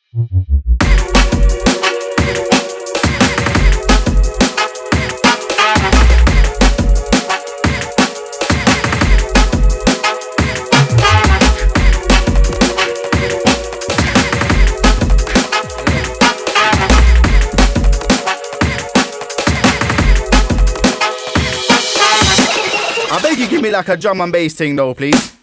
I beg you give me like a drum and bass thing though, please.